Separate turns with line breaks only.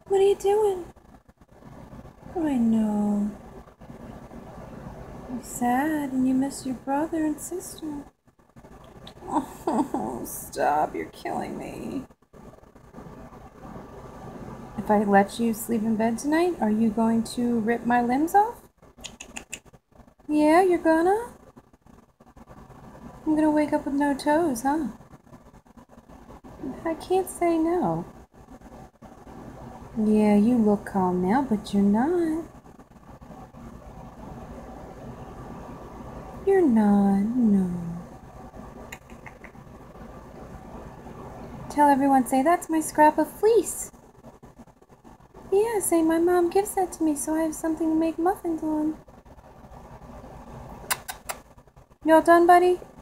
What are you doing? I know. You're sad and you miss your brother and sister. Oh, stop. You're killing me. If I let you sleep in bed tonight, are you going to rip my limbs off? Yeah, you're gonna? I'm gonna wake up with no toes, huh? I can't say no. Yeah, you look calm now, but you're not. You're not, no. Tell everyone, say, that's my scrap of fleece. Yeah, say, my mom gives that to me so I have something to make muffins on. You all done, buddy?